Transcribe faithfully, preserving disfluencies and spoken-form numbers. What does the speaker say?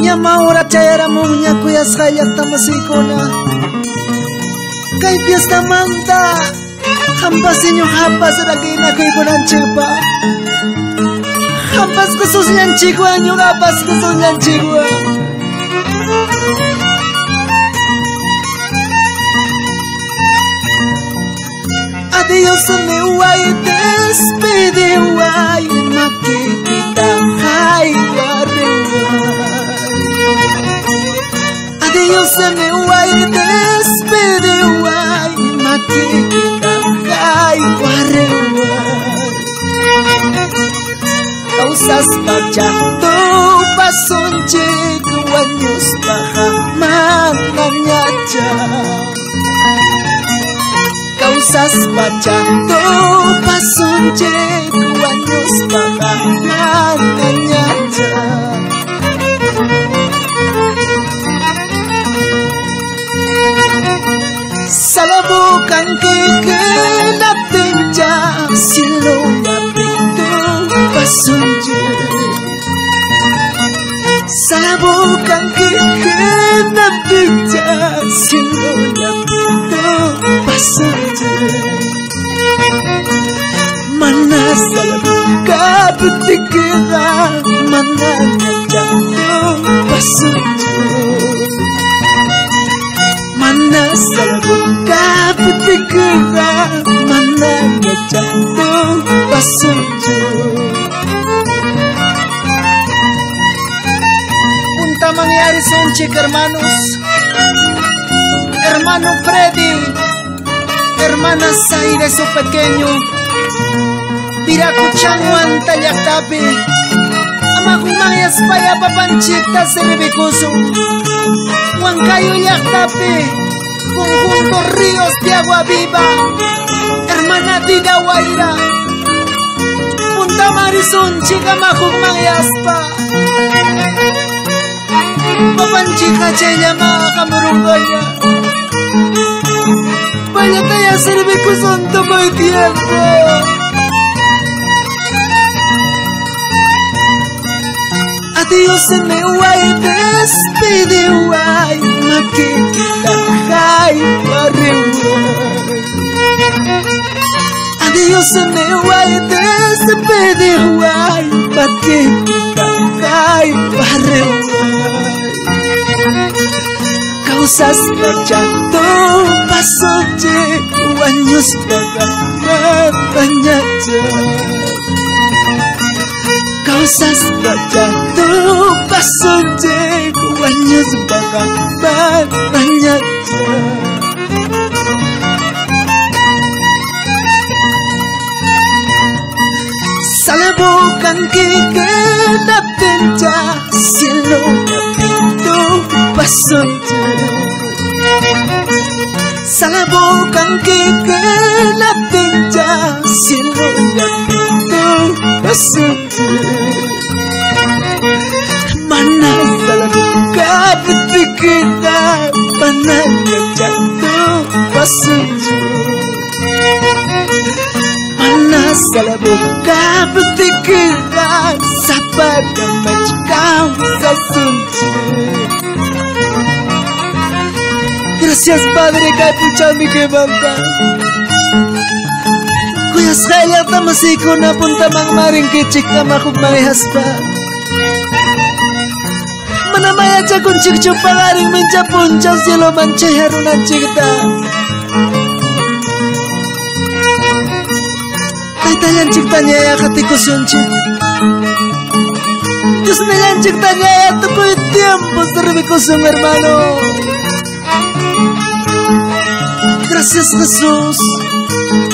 Yamaura chayara muña kuyas hayakta masikuna kay fiesta manta hampasinyo hapas ragina kay kunanchipa hampas kusus nyanchikwa nyo hapas kusus nyanchikwa adios me guay despide guay makikita hay adios me guay despide guay makikita hay causas pachando pasonche guanyos baja mananyacha causas pachando pasonche guanyos baja mananyacha salabukan que la tencha silo la pinto pasonche salabukan que la tencha silo la pinto pasonche mana salabukan petikira mana jatuh pasonche mana salabukan petikira mana jatuh pasonche punta mangyari son chica hermanos hermano Freddy hermana Zaire su pequeño Piracuchango Antayactapi Amajumang Yaspaya Papanchita Cerebicuso Huancayo Yactapi Conjunto Ríos de Agua Viva hermana Dida Guaira Punta Marizón Chica Majumang Yaspa Papanchita Chayama Camurungoya Vaya taya Cerebicuso toco el tiempo adios me guay despide guay makikita hay barriway adios me guay despide guay makikita hay barriway causas pachando pasonche guanyos baga mananyacha causas pachando pasonche guanyos baga mananyacha salabukan que la tencha silo la pinto pasonche salabukan que la tencha silo la pinto pasonche mana salabukan petikira mana jatuh pasonche mana salabukan petikira sapada machkau sasunche gracias Padre kay puchami que banda kuyas kaya tamasiko na punta mang maring kichik na makugmay haspa manamaya cha kunchik chupangaring mincha puncha silo manche harunan chikta taytayan chiktanya ya katikusunchik Dios me yan chiktanya ya tukoy tiempo servikusun hermano gracias Jesús